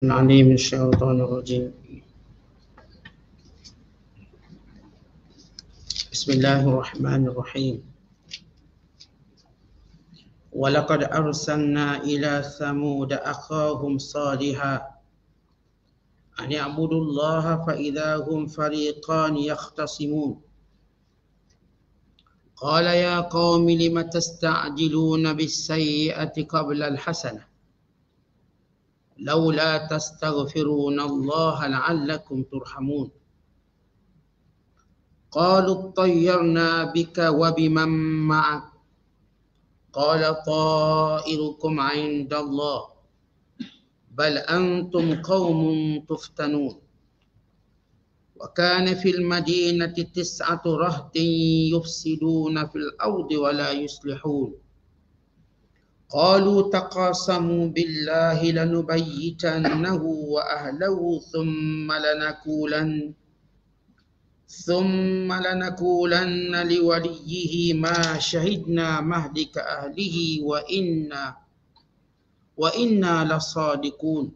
العليم من الشيطان الرجيم. بسم الله الرحمن الرحيم. ولقد أرسلنا إلى ثمود أخاهم صالحا أن اعبدوا الله فإذا هم فريقان يختصمون قال يا قوم لم تستعجلون بالسيئة قبل الحسنة لولا تستغفرون الله لعلكم ترحمون قالوا اطيرنا بك وبمن معك قال طائركم عند الله بل أنتم قوم تفتنون وكان في المدينة 9 رهط يفسدون في الأرض ولا يصلحون قالوا تقاسموا بالله لنبيتنه وأهله ثم لنقولن لوليه ما شهدنا مهلك أهله وإنا لصادقون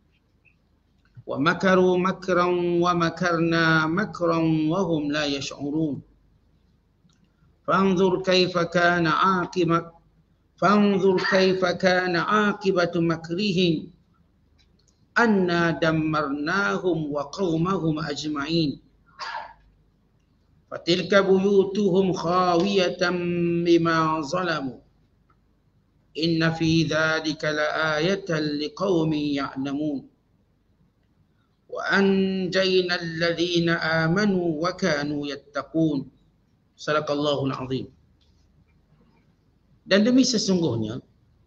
ومكروا مكرا ومكرنا مكرا وهم لا يشعرون فانظر كيف كان عاقبة مكرهم أنا دمرناهم وقومهم أجمعين فتلك بيوتهم خاوية بما ظلموا إن في ذلك لآية لقوم يعلمون وأنجينا الذين آمنوا وكانوا يتقون صدق الله العظيم. Dan demi sesungguhnya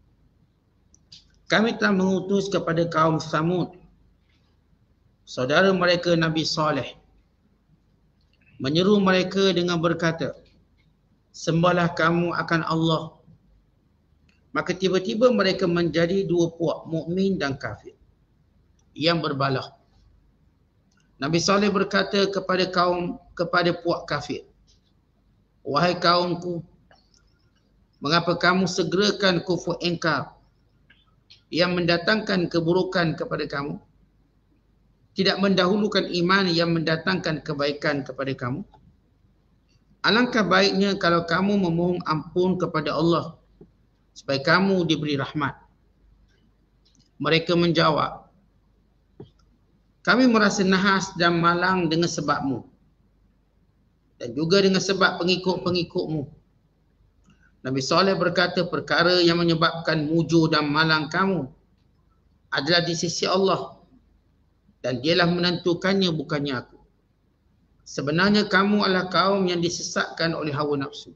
kami telah mengutus kepada kaum Thamud saudara mereka Nabi Saleh, menyeru mereka dengan berkata, sembahlah kamu akan Allah. Maka tiba-tiba mereka menjadi 2 puak, mukmin dan kafir yang berbalah. Nabi Saleh berkata kepada puak kafir, wahai kaumku, mengapa kamu segerakan kufur engkar yang mendatangkan keburukan kepada kamu, tidak mendahulukan iman yang mendatangkan kebaikan kepada kamu? Alangkah baiknya kalau kamu memohon ampun kepada Allah supaya kamu diberi rahmat. Mereka menjawab, kami merasa nahas dan malang dengan sebabmu dan juga dengan sebab pengikut-pengikutmu. Nabi Saleh berkata, perkara yang menyebabkan mujur dan malang kamu adalah di sisi Allah dan dialah menentukannya, bukannya aku. Sebenarnya kamu adalah kaum yang disesatkan oleh hawa nafsu.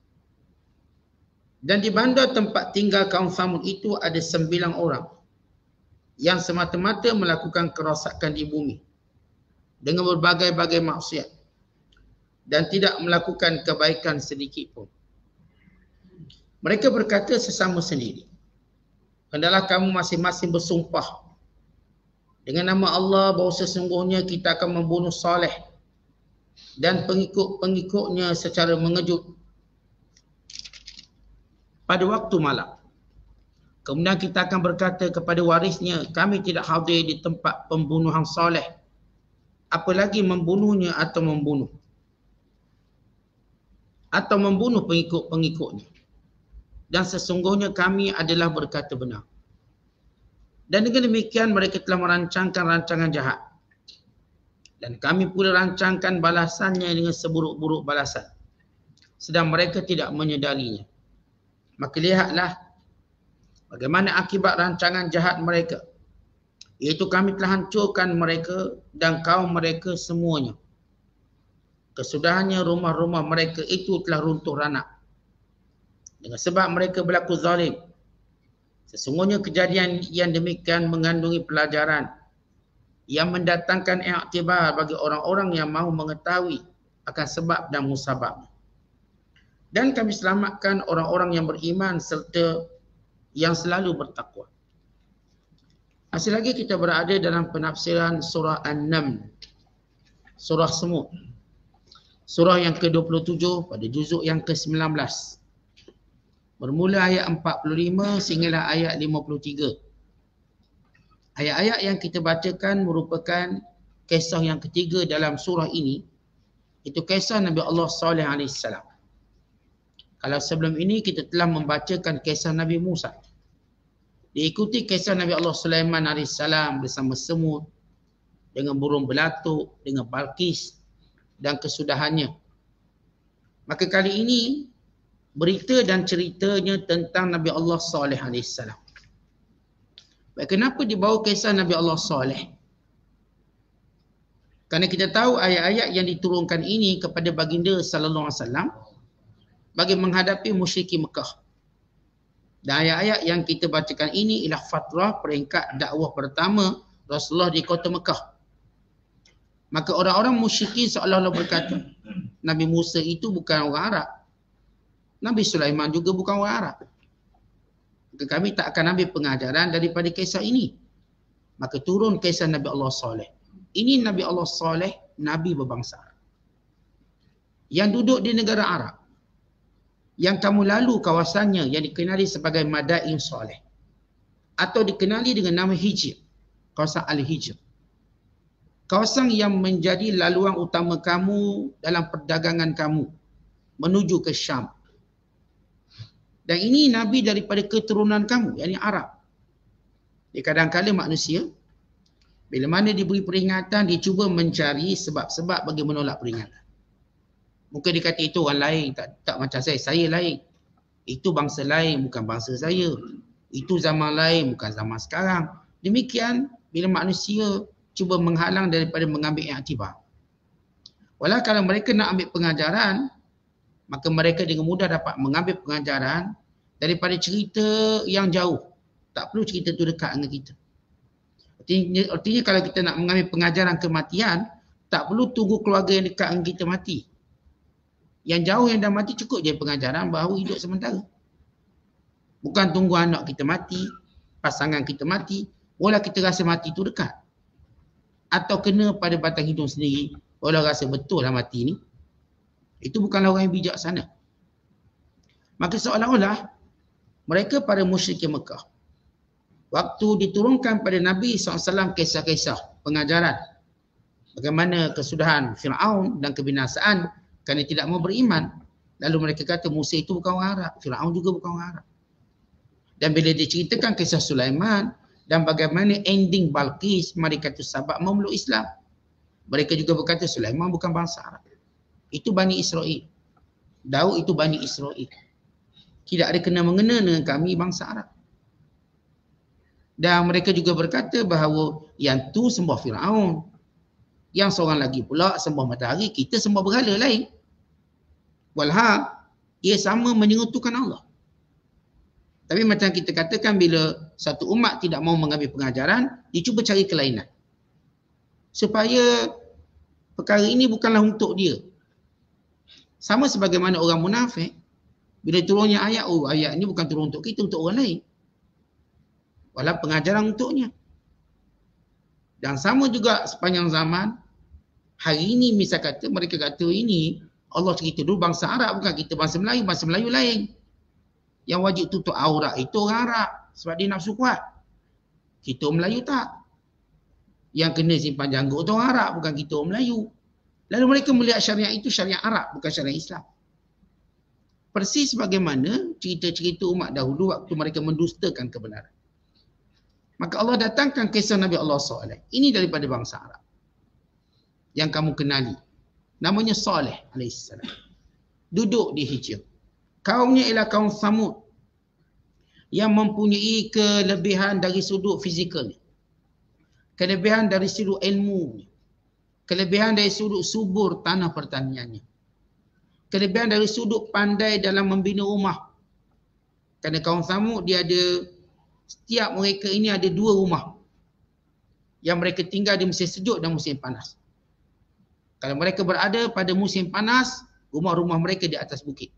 Dan di bandar tempat tinggal kaum Thamud itu ada 9 orang yang semata-mata melakukan kerosakan di bumi dengan berbagai-bagai maksiat dan tidak melakukan kebaikan sedikit pun. Mereka berkata sesama sendiri, hendaklah kamu masing-masing bersumpah dengan nama Allah bahawa sesungguhnya kita akan membunuh Saleh dan pengikut-pengikutnya secara mengejut pada waktu malam. Kemudian kita akan berkata kepada warisnya, kami tidak hadir di tempat pembunuhan Saleh, apalagi membunuhnya atau membunuh pengikut-pengikutnya. Dan sesungguhnya kami adalah berkata benar. Dan dengan demikian mereka telah merancangkan rancangan jahat. Dan kami pula rancangkan balasannya dengan seburuk-buruk balasan, sedang mereka tidak menyedarinya. Maka lihatlah bagaimana akibat rancangan jahat mereka, iaitu kami telah hancurkan mereka dan kaum mereka semuanya. Kesudahannya rumah-rumah mereka itu telah runtuh ranak dengan sebab mereka berlaku zalim. Sesungguhnya kejadian yang demikian mengandungi pelajaran yang mendatangkan iktibar bagi orang-orang yang mahu mengetahui akan sebab dan musababnya. Dan kami selamatkan orang-orang yang beriman serta yang selalu bertakwa. Masih lagi kita berada dalam penafsiran surah An-Naml, surah Semut, surah yang ke-27 pada juzuk yang ke-19. Bermula ayat 45 sehinggalah ayat 53. Ayat-ayat yang kita bacakan merupakan kisah yang ketiga dalam surah ini. Itu kisah Nabi Allah Saleh AS. Kalau sebelum ini kita telah membacakan kisah Nabi Musa. Diikuti kisah Nabi Allah Sulaiman AS bersama semut, dengan burung belatuk, dengan Balqis dan kesudahannya. Maka kali ini berita dan ceritanya tentang Nabi Allah Saleh AS. Baik, kenapa dibawa kisah Nabi Allah Saleh? Kerana kita tahu ayat-ayat yang diturunkan ini kepada baginda sallallahu alaihi wasallam bagi menghadapi musyrikin Mekah. Dan ayat-ayat yang kita bacakan ini ialah fatrah peringkat dakwah pertama Rasulullah di kota Mekah. Maka orang-orang musyrikin seolah-olah berkata, Nabi Musa itu bukan orang Arab. Nabi Sulaiman juga bukan orang Arab. Maka kami tak akan ambil pengajaran daripada kisah ini. Maka turun kisah Nabi Allah Saleh. Ini Nabi Allah Saleh, Nabi berbangsa Arab. Yang duduk di negara Arab. Yang kamu lalu kawasannya yang dikenali sebagai Madain Saleh. Atau dikenali dengan nama Hijr. Kawasan Al-Hijr. Kawasan yang menjadi laluan utama kamu dalam perdagangan kamu menuju ke Syam. Dan ini Nabi daripada keturunan kamu, yakni Arab. Di kadang-kadang manusia, bila mana diberi peringatan, dia cuba mencari sebab-sebab bagi menolak peringatan. Mungkin dia kata itu orang lain, tak macam saya lain. Itu bangsa lain, bukan bangsa saya. Itu zaman lain, bukan zaman sekarang. Demikian, bila manusia cuba menghalang daripada mengambil iktibar. Walau kalau mereka nak ambil pengajaran, maka mereka dengan mudah dapat mengambil pengajaran daripada cerita yang jauh. Tak perlu cerita tu dekat dengan kita. Artinya kalau kita nak mengambil pengajaran kematian, tak perlu tunggu keluarga yang dekat dengan kita mati. Yang jauh yang dah mati cukup je pengajaran bahawa hidup sementara. Bukan tunggu anak kita mati, pasangan kita mati, walau kita rasa mati tu dekat. Atau kena pada batang hidung sendiri, walau rasa betul lah mati ni. Itu bukanlah orang yang bijaksana. Maka seolah-olah mereka para musyrikin Mekah, waktu diturunkan pada Nabi SAW kisah-kisah pengajaran bagaimana kesudahan Fir'aun dan kebinasaan kerana tidak mau beriman. Lalu mereka kata Musa itu bukan orang Arab, Fir'aun juga bukan orang Arab. Dan bila diceritakan kisah Sulaiman dan bagaimana ending Balqis, mereka kata sahabat memeluk Islam. Mereka juga berkata Sulaiman bukan bangsa Arab. Itu Bani Israel. Daud itu Bani Israel. Tidak ada kena-mengena dengan kami bangsa Arab. Dan mereka juga berkata bahawa yang tu sembah Fir'aun. Yang seorang lagi pula sembah matahari, kita sembah berhala lain. Walhal, ia sama menyentuhkan Allah. Tapi macam kita katakan bila satu umat tidak mau mengambil pengajaran, dia cuba cari kelainan. Supaya perkara ini bukanlah untuk dia. Sama sebagaimana orang munafik, bila turunnya ayat, oh ayat ini bukan turun untuk kita, untuk orang lain. Walau pengajaran untuknya. Dan sama juga sepanjang zaman, hari ini misal kata, mereka kata ini, Allah cerita dulu bangsa Arab, bukan kita bangsa Melayu lain. Yang wajib tutup aurat itu orang Arab, sebab dia nafsu kuat. Kita orang Melayu tak. Yang kena simpan janggut itu orang Arab, bukan kita orang Melayu. Lalu mereka melihat syariat itu syariat Arab, bukan syariat Islam. Persis bagaimana cerita-cerita umat dahulu waktu mereka mendustakan kebenaran. Maka Allah datangkan kisah Nabi Allah SAW. Ini daripada bangsa Arab. Yang kamu kenali. Namanya Saleh AS. Duduk di Hijr. Kaumnya ialah kaum Samud. Yang mempunyai kelebihan dari sudut fizikal. Kelebihan dari sudut ilmu. Kelebihan dari sudut subur tanah pertaniannya. Kelebihan dari sudut pandai dalam membina rumah. Kerana kaum Samud dia ada, setiap mereka ini ada dua rumah. Yang mereka tinggal di musim sejuk dan musim panas. Kalau mereka berada pada musim panas, rumah-rumah mereka di atas bukit.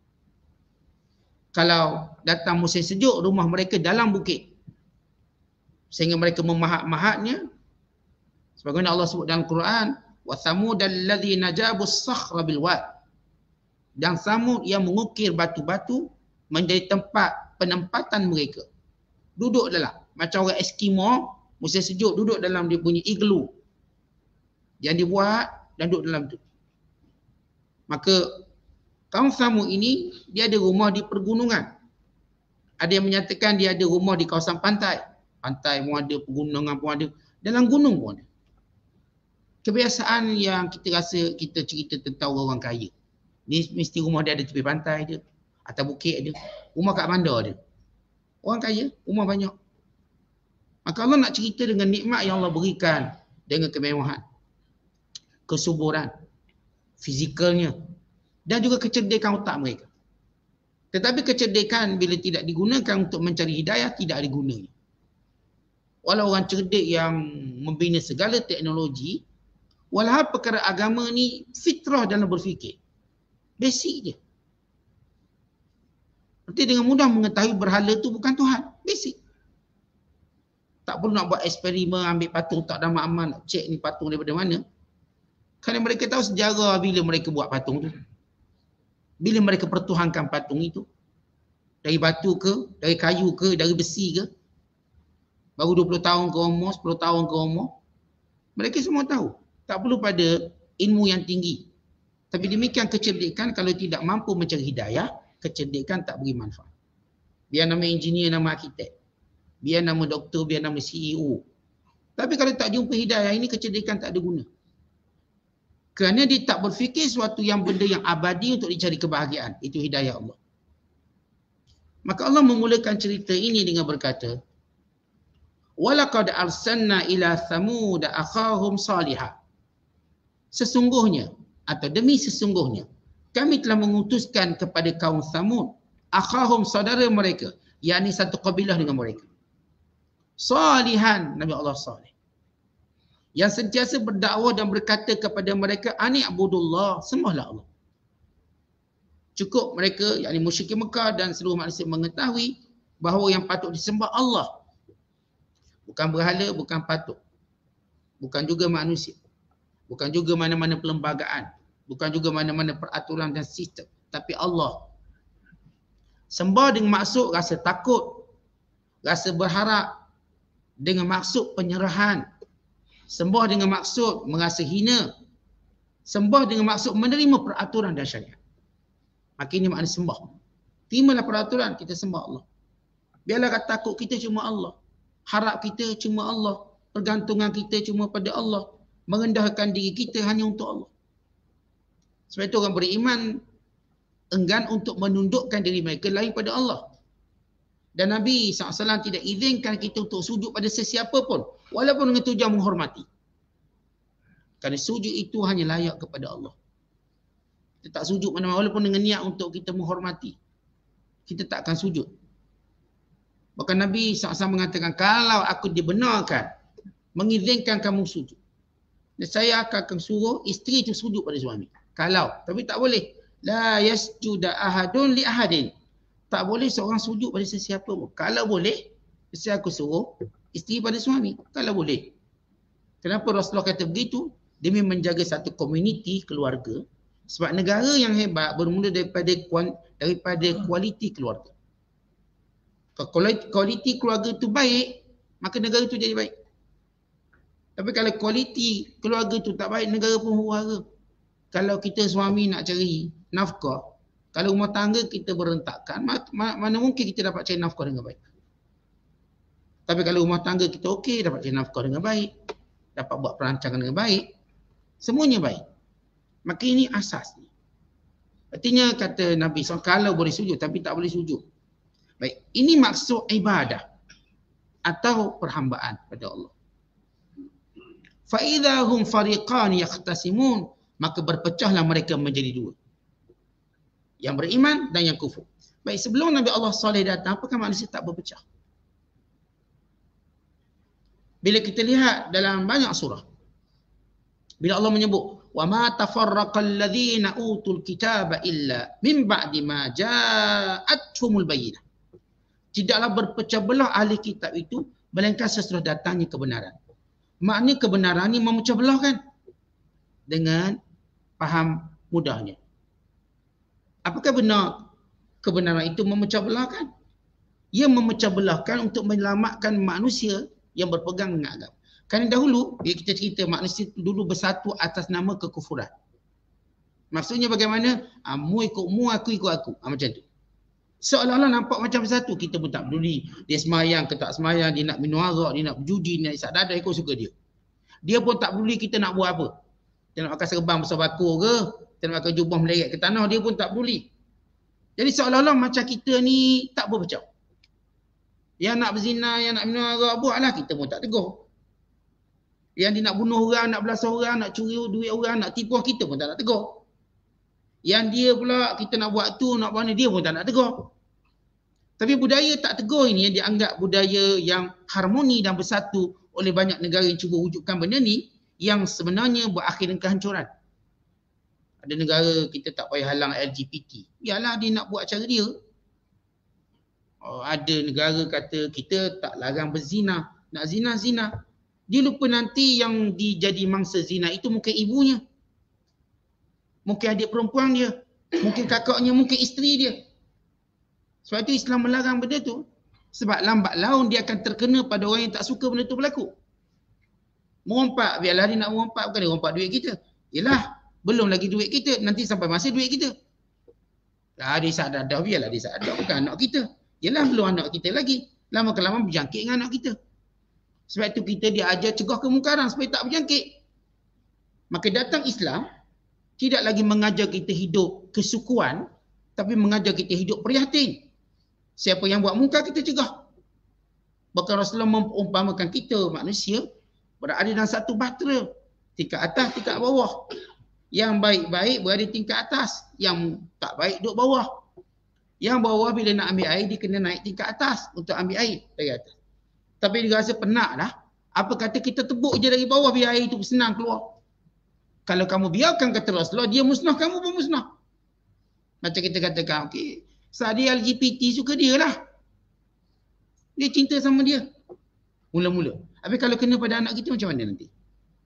Kalau datang musim sejuk, rumah mereka dalam bukit. Sehingga mereka memahat-mahatnya. Sebagaimana Allah sebut dalam Quran, wa thamudal ladzina jabu as-sakhra bil wad. Dan Samud yang mengukir batu-batu menjadi tempat penempatan mereka. Duduk dalam macam orang Eskimo Musim sejuk duduk dalam dia punya igloo yang dibuat dan duduk dalam tu. Maka kaum Samud ini dia ada rumah di pergunungan. Ada yang menyatakan dia ada rumah di kawasan pantai. Pantai pun ada, pegunungan pun ada, dalam gunung pun ada. Kebiasaan yang kita rasa kita cerita tentang orang kaya. Ni mesti rumah dia ada tepi pantai je, atas bukit ada, rumah kat bandar ada. Orang kaya, rumah banyak. Maka Allah nak cerita dengan nikmat yang Allah berikan, dengan kemewahan, kesuburan, fizikalnya, dan juga kecerdikan otak mereka. Tetapi kecerdikan bila tidak digunakan untuk mencari hidayah, tidak ada gunanya. Walau orang cerdik yang membina segala teknologi, walau perkara agama ni fitrah dalam berfikir. Basic je. Berarti dengan mudah mengetahui berhala tu bukan Tuhan. Basic. Tak perlu nak buat eksperimen, ambil patung tak ada aman, nak cek ni patung daripada mana. Kerana mereka tahu sejarah bila mereka buat patung tu. Bila mereka pertuhankan patung itu. Dari batu ke, dari kayu ke, dari besi ke. Baru 20 tahun ke umur, 10 tahun ke umur. Mereka semua tahu. Tak perlu pada ilmu yang tinggi. Tapi demikian kecerdikan kalau tidak mampu mencari hidayah, kecerdikan tak beri manfaat. Biar nama engineer, nama arkitek. Biar nama doktor, biar nama CEO. Tapi kalau tak jumpa hidayah ini, kecerdikan tak ada guna. Kerana dia tak berfikir suatu yang benda yang abadi untuk dicari kebahagiaan. Itu hidayah Allah. Maka Allah memulakan cerita ini dengan berkata, وَلَقَدْ أَرْسَلْنَا إِلَى ثَمُودَ أَخَاهُمْ صَالِحًا. Sesungguhnya, atau demi sesungguhnya, kami telah mengutuskan kepada kaum Thamud, akhahum, saudara mereka, yakni satu kabilah dengan mereka. Salihan, Nabi Allah Salih, yang sentiasa berdakwah dan berkata kepada mereka, ani'budullah, sembahlah Allah. Cukup mereka, yakni musyrikin Mekah dan seluruh manusia mengetahui bahawa yang patut disembah Allah. Bukan berhala, bukan patung. Bukan juga manusia. Bukan juga mana-mana perlembagaan. Bukan juga mana-mana peraturan dan sistem. Tapi Allah. Sembah dengan maksud rasa takut, rasa berharap, dengan maksud penyerahan. Sembah dengan maksud merasa hina. Sembah dengan maksud menerima peraturan dan syariat. Maka ini makna sembah. Terimalah peraturan, kita sembah Allah. Biarlah takut kita cuma Allah. Harap kita cuma Allah. Pergantungan kita cuma pada Allah. Merendahkan diri kita hanya untuk Allah. Sebab itu orang beriman enggan untuk menundukkan diri mereka lain pada Allah. Dan Nabi SAW tidak izinkan kita untuk sujud pada sesiapa pun. Walaupun dengan tujuan menghormati. Kerana sujud itu hanya layak kepada Allah. Kita tak sujud mana-mana walaupun dengan niat untuk kita menghormati. Kita tak akan sujud. Bahkan Nabi SAW mengatakan, kalau aku dibenarkan mengizinkan kamu sujud, dan saya akan suruh isteri itu sujud pada suami. Kalau, tapi tak boleh. La yasjuda ahadun li ahadin. Tak boleh seorang sujud pada sesiapa pun. Kalau boleh, saya aku suruh isteri pada suami. Kalau boleh. Kenapa Rasulullah kata begitu? Demi menjaga satu komuniti keluarga. Sebab negara yang hebat bermula daripada kualiti keluarga. Kalau kualiti keluarga itu baik, maka negara itu jadi baik. Tapi kalau kualiti keluarga itu tak baik, negara pun huru-hara. Kalau kita suami nak cari nafkah, kalau rumah tangga kita berantakan, mana mungkin kita dapat cari nafkah dengan baik. Tapi kalau rumah tangga kita okey, dapat cari nafkah dengan baik, dapat buat perancangan dengan baik, semuanya baik. Maka ini asasnya. Artinya kata Nabi SAW, kalau boleh sujud tapi tak boleh sujud. Baik, ini maksud ibadah atau perhambaan pada Allah. فَإِذَا هُمْ فَرِيقَانِ يَخْتَسِمُونَ. Maka berpecahlah mereka menjadi dua. Yang beriman dan yang kufur. Baik, sebelum Nabi Allah Saleh datang, apakah manusia tak berpecah? Bila kita lihat dalam banyak surah, bila Allah menyebut, وَمَا تَفَرَّقَ الَّذِينَ أُوتُوا الْكِتَابَ إِلَّا مِنْ بَعْدِ مَا جَاءَتْهُمُ الْبَيِّنَةُ. Tidaklah berpecah belah ahli kitab itu, melainkan sesudah datangnya kebenaran. Makna kebenaran ni memecah belah kan? Dengan faham mudahnya. Apakah benar kebenaran itu memecah belahkan? Ia memecah belahkan untuk menyelamatkan manusia yang berpegang dengan agama. Kerana dahulu kita cerita manusia dulu bersatu atas nama kekufuran. Maksudnya bagaimana? Mu ikut mu, aku ikut aku. Macam tu. Seolah-olah nampak macam bersatu. Kita pun tak peduli. Dia semayang ke tak semayang, dia nak minum arak, dia nak berjudi, dia nak isap dada, ikut suka dia. Dia pun tak peduli kita nak buat apa. Dia nak pakai serban besar bakul ke, kita nak pakai jubah meleret ke tanah, dia pun tak peduli. Jadi seolah-olah macam kita ni tak berpecah. Yang nak berzina, yang nak minum arak, buatlah, kita pun tak tegur. Yang dia nak bunuh orang, nak belasah orang, nak curi duit orang, nak tipu, kita pun tak nak tegur. Yang dia pula kita nak buat tu, nak buat ni, dia pun tak nak tegur. Tapi budaya tak tegur ini yang dianggap budaya yang harmoni dan bersatu oleh banyak negara yang cuba wujudkan benda ni, yang sebenarnya berakhir dengan kehancuran. Ada negara kita tak payah halang LGBT. Biarlah dia nak buat cara dia. Ada negara kata kita tak larang berzina. Nak zina, zina. Dia lupa nanti yang jadi mangsa zina itu mungkin ibunya. Mungkin adik perempuan dia. Mungkin kakaknya, mungkin isteri dia. Sebab itu Islam melarang benda tu. Sebab lambat laun dia akan terkena pada orang yang tak suka benda tu berlaku. Merompak, biarlah dia nak merompak, bukan dia rompak duit kita. Yelah, belum lagi duit kita, nanti sampai masa duit kita. Dia sadar dah, biarlah dia sadar, bukan anak kita. Yelah, belum anak kita lagi. Lama-kelamaan berjangkit dengan anak kita. Sebab itu kita diajar cegah kemungkaran supaya tak berjangkit. Maka datang Islam, tidak lagi mengajar kita hidup kesukuan, tapi mengajar kita hidup prihatin. Siapa yang buat mungkar, kita cegah. Bahkan Rasulullah mengumpamakan kita manusia berada dalam satu bahtera. Tingkat atas, tingkat bawah. Yang baik-baik berada di tingkat atas. Yang tak baik duduk bawah. Yang bawah bila nak ambil air, dia kena naik tingkat atas untuk ambil air dari atas. Tapi dia rasa penat dah. Apa kata kita tebuk je dari bawah biar air itu senang keluar. Kalau kamu biarkan kata Rasulullah, dia musnah, kamu pun musnah. Macam kita katakan, okey, Saudi LGBT suka dia lah. Dia cinta sama dia. Mula-mula. Habis kalau kena pada anak kita macam mana nanti?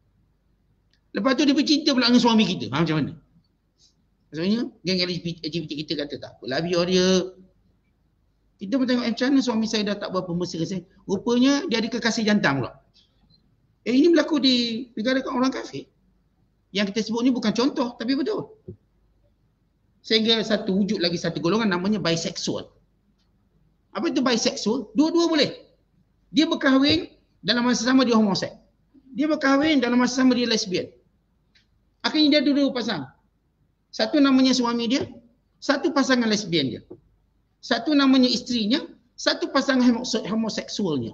Lepas tu dia bercinta pula dengan suami kita. Macam mana? Maksudnya, geng LGBT kita kata tak apalah, biar dia. Kita pun tengok macam mana suami saya dah tak berapa mesra saya. Rupanya dia ada kekasih jantan pula. Ini berlaku di negara orang kafir. Yang kita sebut ni bukan contoh, tapi betul. Sehingga wujud lagi satu golongan namanya bisexual. Apa itu bisexual? Dua-dua boleh. Dia berkahwin, dalam masa sama dia homoseks. Dia berkahwin, dalam masa sama dia lesbian. Akhirnya dia dua pasang. Satu namanya suami dia, satu pasangan lesbian dia. Satu namanya isterinya, satu pasangan homoseksualnya.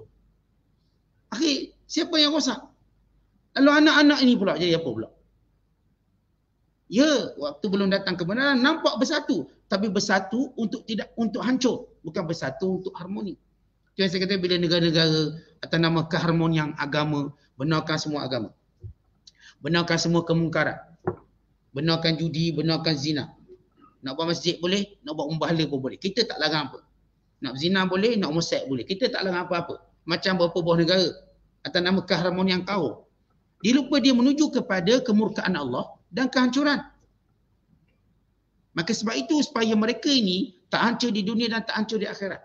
Akhir, siapa yang rosak? Lalu anak-anak ini pula jadi apa pula? Ya, waktu belum datang kebenaran nampak bersatu, tapi bersatu untuk hancur, bukan bersatu untuk harmoni. Itu yang saya kata bila negara-negara atas nama keharmonian agama benarkan semua agama. Benarkan semua kemungkaran. Benarkan judi, benarkan zina. Nak buat masjid boleh, nak buat umbahala pun boleh. Kita tak larang apa. Nak zina boleh, nak homoseks boleh. Kita tak larang apa-apa. Macam beberapa buah negara atas nama keharmonian kaum. Dia lupa dia menuju kepada kemurkaan Allah dan kehancuran. Maka sebab itu supaya mereka ini tak hancur di dunia dan tak hancur di akhirat.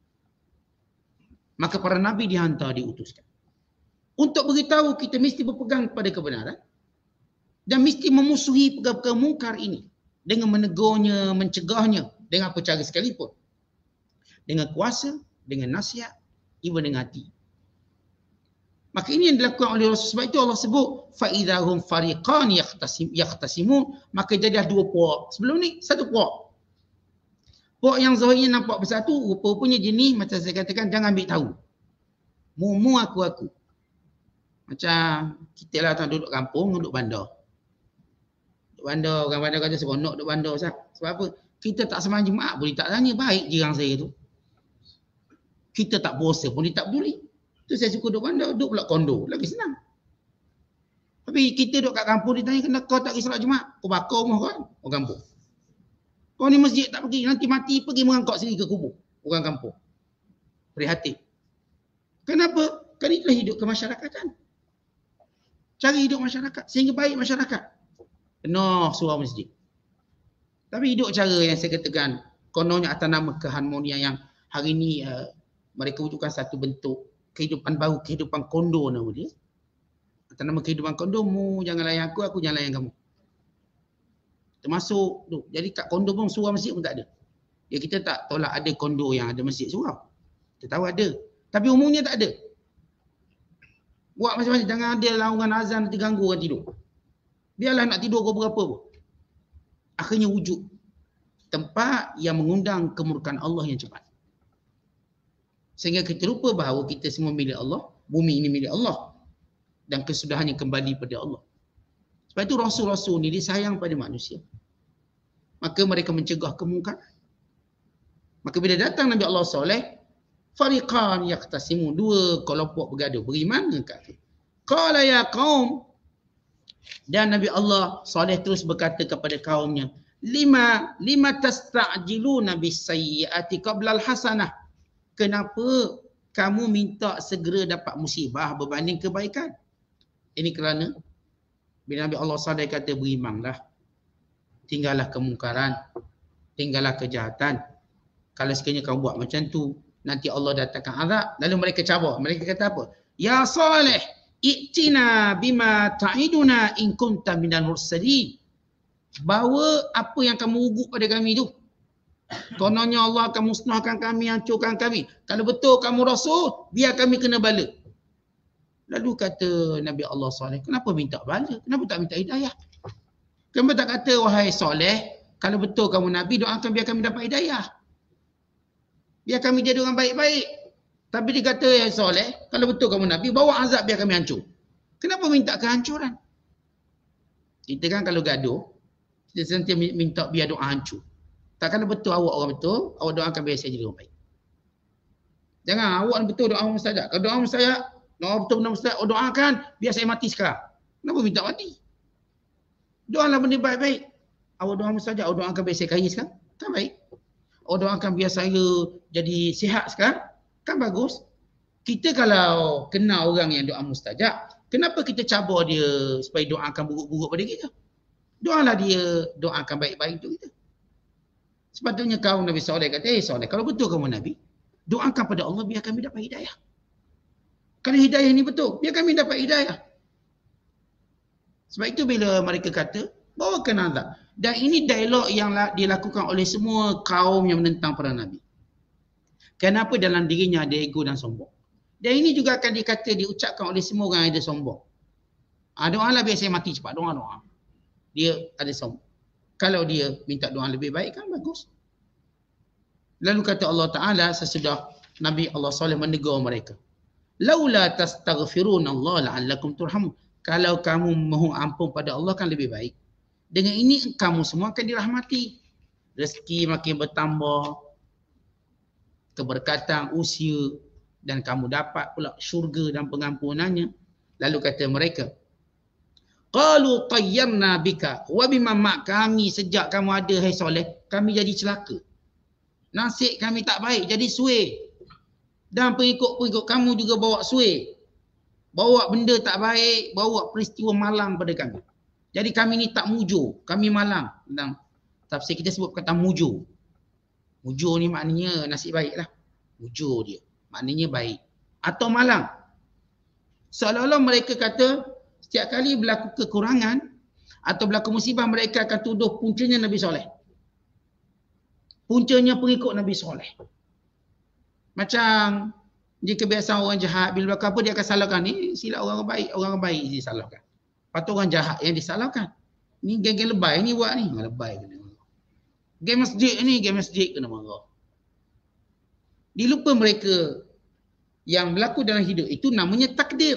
Maka para nabi dihantar, diutuskan. Untuk beritahu kita mesti berpegang pada kebenaran dan mesti memusuhi perkara-perkara mungkar ini dengan menegurnya, mencegahnya dengan apa cara sekalipun. Dengan kuasa, dengan nasihat, even dengan hati. Maka ini yang dilakukan oleh Rasul. Sebab itu Allah sebut فَإِذَا هُمْ فَرِقَانِ يَخْتَسِمُونَ. Maka jadilah dua puak. Sebelum ni satu puak. Puak yang zahirnya nampak bersatu, rupa-rupanya jenis macam saya katakan jangan ambil tahu. Mu aku. Macam kita lah tuan duduk kampung, duduk bandar. Duduk bandar, orang bandar kata seronok duduk bandar. Sebab apa? Kita tak sembahyang Jumaat boleh tak tanya baik jiran saya tu. Kita tak puasa pun dia tak peduli. Tu saya suka duduk bandar, duduk pula kondo. Lagi senang. Tapi kita duduk kat kampung, dia tanya, kenapa kau tak pergi solat Jumaat? Kau bakar rumah kau kan? Orang kampung. Kau ni masjid tak pergi, nanti mati pergi mengangkut sendiri ke kubur. Orang kampung. Prihatin. Kenapa? Kan itulah hidup kemasyarakatan. Cara hidup masyarakat. Sehingga baik masyarakat. Penuh surau masjid. Tapi hidup cara yang saya katakan, kononnya atas nama keharmonian yang hari ini mereka wujudkan satu bentuk kehidupan baru, kehidupan kondo nama dia. Atas nama kehidupan kondo, mu jangan layan aku jangan layan kamu. Termasuk tu. Jadi kat kondo pun surau masjid pun tak ada. Ya kita tak tolak ada kondo yang ada masjid surau. Kita tahu ada. Tapi umumnya tak ada. Buat macam-macam. Jangan ada laungan azan nanti ganggu orang tidur. Biarlah nak tidur kau berapa pun. Akhirnya wujud tempat yang mengundang kemurkaan Allah yang cepat. Sehingga kita lupa bahawa kita semua milik Allah. Bumi ini milik Allah. Dan kesudahannya kembali pada Allah. Sebab itu Rasul-Rasul ni dia sayang pada manusia. Maka mereka mencegah kemungkaran. Maka bila datang Nabi Allah Saleh, fariqan yaqtasimu, dua kelompok bergaduh, beriman dan kafir. Qala ya qaum, dan Nabi Allah Saleh terus berkata kepada kaumnya, lima tasta'jiluna bis-sayyi'ati qabla al-hasanah. Kenapa kamu minta segera dapat musibah berbanding kebaikan? Ini kerana bila Nabi Allah Saleh kata berimanlah, tinggallah kemungkaran, tinggallah kejahatan. Kalau sekiranya kamu buat macam tu, nanti Allah datangkan azab. Lalu mereka cabar. Mereka kata apa? Ya Saleh, i'tina bima ta'iduna in kunta minal mursalin. Bawa apa yang kamu ugut pada kami tu. Kononnya Allah akan musnahkan kami, hancurkan kami. Kalau betul kamu Rasul, biar kami kena bala. Lalu kata Nabi Allah Saleh, kenapa minta bala? Kenapa tak minta hidayah? Kenapa tak kata, wahai Saleh, kalau betul kamu Nabi, doakan biar kami dapat hidayah. Biar kami jadi orang baik-baik. Tapi dia kata, ya Saleh, kalau betul kamu Nabi, bawa azab biar kami hancur. Kenapa minta kehancuran? Kita kan kalau gaduh, kita sentiasa minta biar doa hancur. Tak kalau betul awak orang betul, awak doakan biar saya jadi orang baik. Jangan, awak betul doa mustajab. Kalau doa mustajab, doa betul-betul mustajab, awak doakan biar saya mati sekarang. Kenapa minta mati? Doalah benda baik-baik. Awak doa mustajab, awak doakan biar saya kaya sekarang. Kan baik. Awak doakan biar saya jadi sihat sekarang. Kan bagus. Kita kalau kenal orang yang doa mustajab, kenapa kita cabar dia supaya doakan buruk-buruk pada kita? Doalah dia doakan baik-baik untuk kita. Sepatutnya kaum Nabi Saleh kata, Saleh, kalau betul kamu Nabi, doakan pada Allah biar kami dapat hidayah. Kalau hidayah ni betul, biar kami dapat hidayah. Sebab itu bila mereka kata, bawakan azab. Dan ini dialog yang dilakukan oleh semua kaum yang menentang para Nabi. Kenapa dalam dirinya ada ego dan sombong. Dan ini juga akan diucapkan oleh semua orang yang ada sombong. Doalah biar saya mati cepat, doa-doa. Dia ada sombong. Kalau dia minta doa lebih baik kan bagus. Lalu kata Allah Ta'ala sesudah Nabi Allah Saleh menegur mereka. Laula tastaghfiruna Allah la'allakum turhamun. Kalau kamu mohon ampun pada Allah kan lebih baik. Dengan ini kamu semua akan dirahmati. Rezeki makin bertambah. Keberkatan usia. Dan kamu dapat pula syurga dan pengampunannya. Lalu kata mereka. Qalu tayyarna bika wa bima mak kami sejak kamu ada hai Saleh, kami jadi celaka. Nasib kami tak baik, jadi suai. Dan pengikut-pengikut kamu juga bawa suai. Bawa benda tak baik, bawa peristiwa malang pada kami. Jadi kami ni tak mujur, kami malang. Dan tafsir kita sebut kata mujur. Mujur ni maknanya nasib baiklah. Mujur dia, maknanya baik. Atau malang. Seolah-olah mereka kata setiap kali berlaku kekurangan atau berlaku musibah, mereka akan tuduh puncanya Nabi Saleh. Puncanya pengikut Nabi Saleh. Macam dia kebiasaan orang jahat, bila berlaku apa dia akan salahkan. Ni silap orang baik disalahkan. Lepas tu orang jahat yang disalahkan. Ni geng-geng lebay ni buat ni. Lebay kena marah. Geng masjid kena marah. Dilupa mereka yang berlaku dalam hidup itu namanya takdir.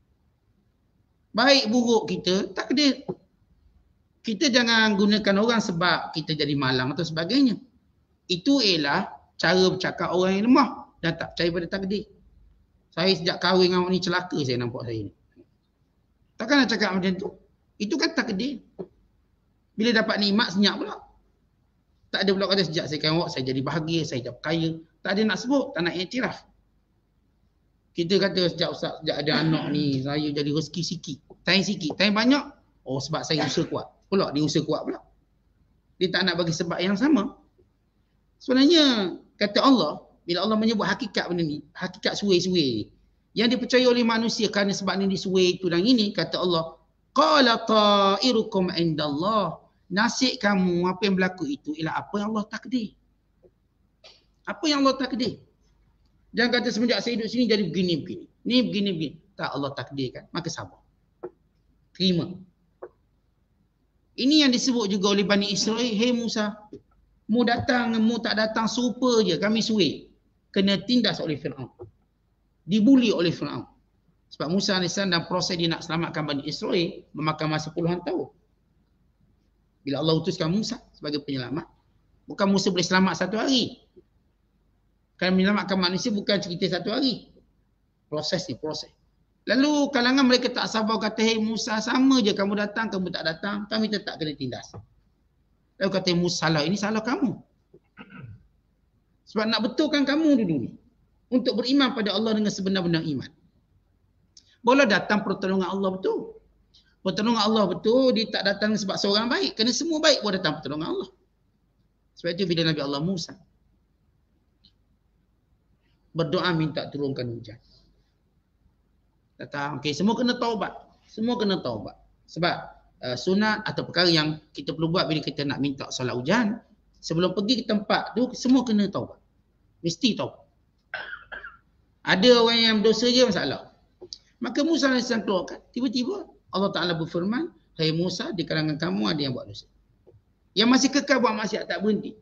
Baik buruk kita, takdir. Kita jangan gunakan orang sebab kita jadi malang atau sebagainya. Itu ialah cara bercakap orang yang lemah dan tak percaya pada takdir. Saya sejak kahwin dengan awak ni celaka saya nampak saya ni. Takkan nak cakap macam tu? Itu kan takdir. Bila dapat nikmat senyap pula. Tak ada pula kata sejak saya kahwin awak saya jadi bahagia, saya dah kaya. Tak ada nak sebut, tak nak iktiraf. Kita kata sejak ada anak ni, saya jadi rezeki sikit. Tanya banyak. Oh sebab saya usaha kuat. Pula dia usaha kuat pula. Dia tak nak bagi sebab yang sama. Sebenarnya kata Allah, bila Allah menyebut hakikat benda ni, hakikat suai-suai ni. Yang dipercayai oleh manusia kerana sebab ni disuai itu dan ini, kata Allah, qala ta'irukum indallah. Nasib kamu, apa yang berlaku itu ialah apa yang Allah takdir. Apa yang Allah takdir. Jangan kata semenjak saya hidup sini jadi begini-begini. Ni begini-begini. Tak, Allah takdirkan. Maka sabar. Terima. Ini yang disebut juga oleh Bani Israel. Hei Musa, mu datang, mu tak datang, serupa je. Kami suai. Kena tindas oleh Fir'aun. Dibuli oleh Fir'aun. Sebab Musa AS dalam proses dia nak selamatkan Bani Israel, memakan masa puluhan tahun. Bila Allah utuskan Musa sebagai penyelamat, bukan Musa boleh selamat satu hari. Kalau menyelamatkan manusia bukan cerita satu hari. Proses ni, proses. Lalu kalangan mereka tak sabar kata, hei Musa, sama je kamu datang, kamu tak datang, kami tetap kena tindas. Lalu kata Musa, salah, ini salah kamu. Sebab nak betulkan kamu dulu ni. Untuk beriman pada Allah dengan sebenar-benar iman. Boleh datang pertolongan Allah betul. Pertolongan Allah betul, dia tak datang sebab seorang baik. Kerana semua baik boleh datang pertolongan Allah. Sebab itu bila Nabi Allah Musa berdoa minta turunkan hujan. Datang, okey, semua kena taubat. Semua kena taubat. Sebab sunat atau perkara yang kita perlu buat bila kita nak minta solat hujan, sebelum pergi ke tempat tu, semua kena taubat. Mesti taubat. Ada orang yang berdosa je masalah. Maka Musa AS keluarkan. Tiba-tiba Allah Ta'ala berfirman, hai Musa, di kalangan kamu ada yang buat dosa. Yang masih kekal buat maksiat tak berhenti.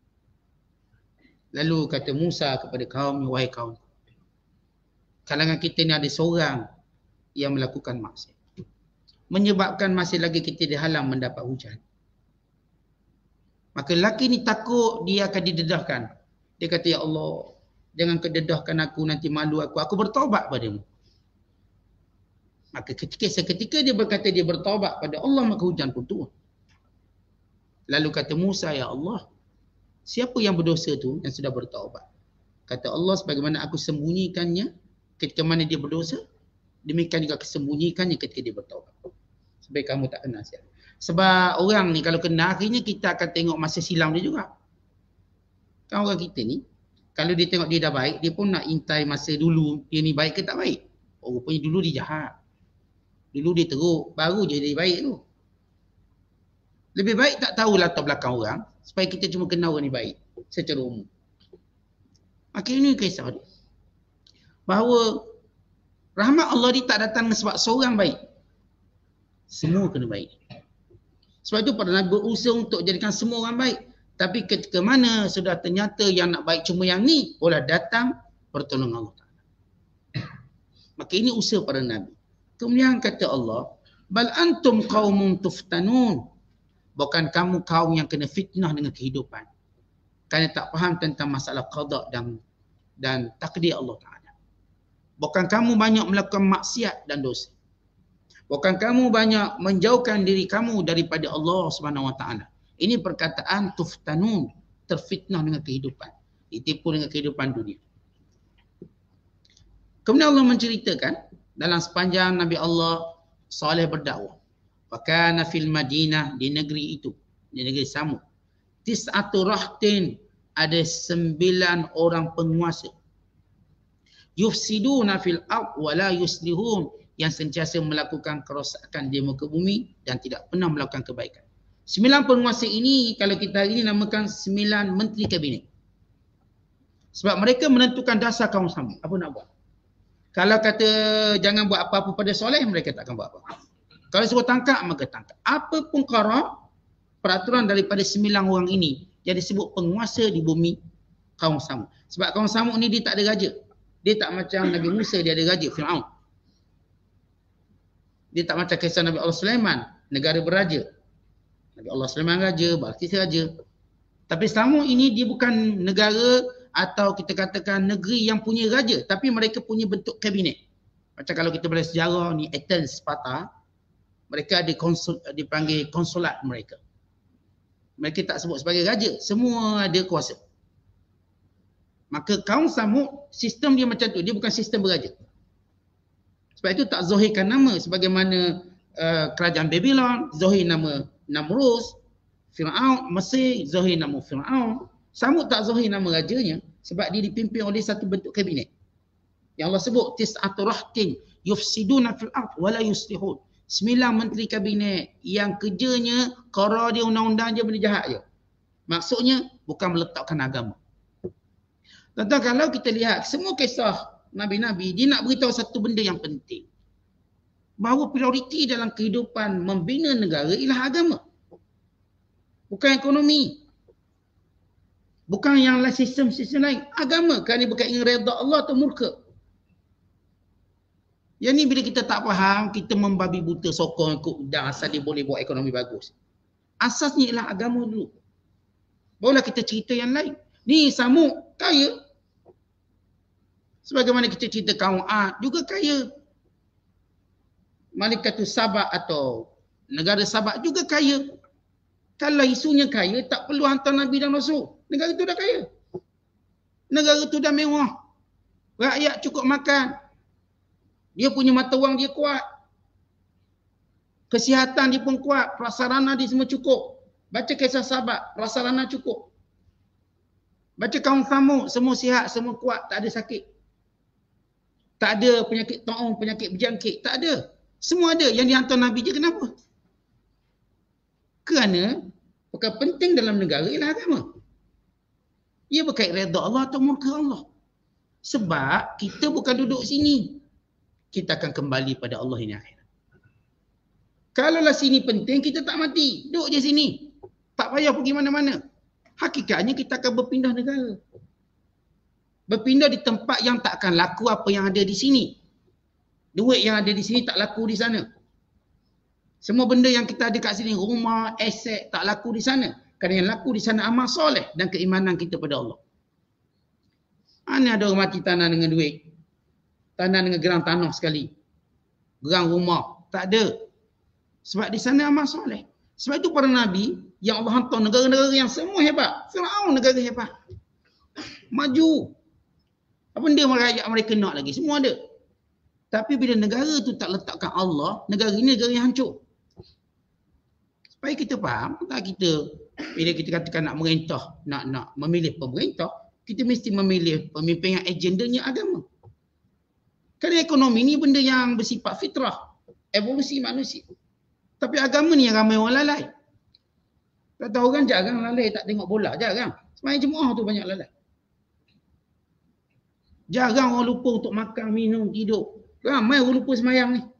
Lalu kata Musa kepada kaum, wahai kaum, kalangan kita ni ada seorang yang melakukan maksiat. Menyebabkan masih lagi kita dihalang mendapat hujan. Maka lelaki ni takut dia akan didedahkan. Dia kata, ya Allah, jangan kededahkan aku, nanti malu aku. Aku bertaubat padamu. Maka seketika dia berkata dia bertaubat pada Allah, maka hujan pun turun. Lalu kata Musa, ya Allah, siapa yang berdosa tu yang sudah bertaubat? Kata Allah, sebagaimana aku sembunyikannya ketika mana dia berdosa, demikian juga aku sembunyikannya ketika dia bertaubat. Supaya kamu tak kenal siapa. Sebab orang ni kalau kena, akhirnya kita akan tengok masa silam dia juga. Kan orang kita ni, kalau dia tengok dia dah baik, dia pun nak intai masa dulu dia ni baik ke tak baik. Oh, rupanya dulu dia jahat. Dulu dia teruk, baru je dia baik tu. Lebih baik tak tahu latar belakang orang, supaya kita cuma kenal orang ni baik secara umum. Maka ini kisah dia. Bahawa rahmat Allah ni tak datang sebab seorang baik. Semua kena baik. Sebab itu para Nabi berusaha untuk jadikan semua orang baik. Tapi ketika mana sudah ternyata yang nak baik cuma yang ni, boleh datang pertolongan Allah Ta'ala. Maka ini usaha para Nabi. Kemudian kata Allah, bal antum qaumun tuftanun. Bukan kamu kaum yang kena fitnah dengan kehidupan. Kerana tak faham tentang masalah qada dan takdir Allah Ta'ala. Bukan kamu banyak melakukan maksiat dan dosa. Bukan kamu banyak menjauhkan diri kamu daripada Allah Subhanahu Wa Ta'ala. Ini perkataan tuftanun, terfitnah dengan kehidupan. Ditipu dengan kehidupan dunia. Kemudian Allah menceritakan dalam sepanjang Nabi Allah Saleh berdakwah. Wa kana fil Madinah, di negeri itu, di negeri Samud, tis'atu rahtin, ada 9 orang penguasa. Yufsiduna fil ard wa la yuslihun, yang sentiasa melakukan kerosakan di muka bumi dan tidak pernah melakukan kebaikan. 9 penguasa ini kalau kita hari ini namakan 9 menteri kabinet. Sebab mereka menentukan dasar kaum Samud. Apa nak buat? Kalau kata jangan buat apa-apa pada Soleh, mereka tak akan buat apa-apa. Kalau suruh tangkap, maka tangkap. Apa pun peraturan daripada 9 orang ini yang disebut penguasa di bumi kaum Samud. Sebab kaum Samud ni dia tak ada raja. Dia tak macam Nabi Musa, dia ada raja, Fir'aun. Dia tak macam kisah Nabi Allah Sulaiman, negara beraja. Nabi Allah Sulaiman raja, Balqis raja. Tapi Samud ini dia bukan negara atau kita katakan negeri yang punya raja, tapi mereka punya bentuk kabinet. Macam kalau kita belajar sejarah ni Athens, Sparta, mereka ada dipanggil konsulat mereka. Mereka tak sebut sebagai raja, semua ada kuasa. Maka kaum Samud, sistem dia macam tu, dia bukan sistem beraja. Sebab itu tak zahirkan nama sebagaimana kerajaan Babylon, zahir nama Namrus, Fir'aun, Mesir, zahir nama Fir'aun. Samud tak zahir nama rajanya sebab dia dipimpin oleh satu bentuk kabinet. Yang Allah sebut tis'atu rahtin yufsiduna fil ard wa la yuslihun. 9 menteri kabinet yang kerjanya qara dia undang-undang je benda jahat je. Maksudnya bukan meletakkan agama. Tuan-tuan, kalau kita lihat semua kisah Nabi-Nabi, dia nak beritahu satu benda yang penting. Bahawa prioriti dalam kehidupan membina negara ialah agama. Bukan ekonomi. Bukan yang lain, sistem-sistem lain. Agama. Kerana berkait dengan redha Allah atau murka. Yang ni bila kita tak faham, kita membabi buta sokong ikut udang asal dia boleh buat ekonomi bagus. Asasnya ialah agama dulu. Barulah kita cerita yang lain. Ni Samud kaya. Sebagaimana kita cerita kaum Ad juga kaya. Malikatus Sabak atau negara Sabak juga kaya. Kalau isunya kaya, tak perlu hantar Nabi dan Rasul. Negara tu dah kaya. Negara tu dah mewah. Rakyat cukup makan. Dia punya mata wang dia kuat. Kesihatan dia pun kuat. Prasarana dia semua cukup. Baca kisah Sabak, prasarana cukup. Baca kaum Samud, semua sihat, semua kuat, tak ada sakit. Tak ada penyakit taun, penyakit berjangkit. Tak ada. Semua ada. Yang dihantar Nabi je kenapa? Kerana perkara penting dalam negara ialah agama. Ia berkait redha Allah atau murka Allah. Sebab kita bukan duduk sini. Kita akan kembali pada Allah ini akhirat. Kalaulah sini penting, kita tak mati. Duduk je sini. Tak payah pergi mana-mana. Hakikatnya kita akan berpindah negara. Berpindah di tempat yang tak akan laku apa yang ada di sini. Duit yang ada di sini tak laku di sana. Semua benda yang kita ada kat sini, rumah, aset, tak laku di sana. Kerana yang laku di sana amal soleh dan keimanan kita pada Allah. Mana ada orang mati tanah dengan duit? Tanah dengan gerang tanah sekali. Gerang rumah. Tak ada. Sebab di sana amal soleh. Sebab itu para Nabi yang Allah hantar negara-negara yang semua hebat. Firaun negara hebat. Maju. Apa benda rakyat mereka nak lagi? Semua ada. Tapi bila negara tu tak letakkan Allah, negara ini negara yang hancur. Supaya kita faham, tak kita bila kita katakan nak merintah, nak memilih pemerintah, kita mesti memilih pemimpin yang agendanya agama. Kerana ekonomi ni benda yang bersifat fitrah, evolusi manusia. Tapi agama ni yang ramai orang lalai. Tak tahu kan jarang lalai tak tengok bola, jarang. Semayang Jumaat tu banyak lalai. Jarang orang lupa untuk makan, minum, tidur. Ramai orang lupa semayang ni.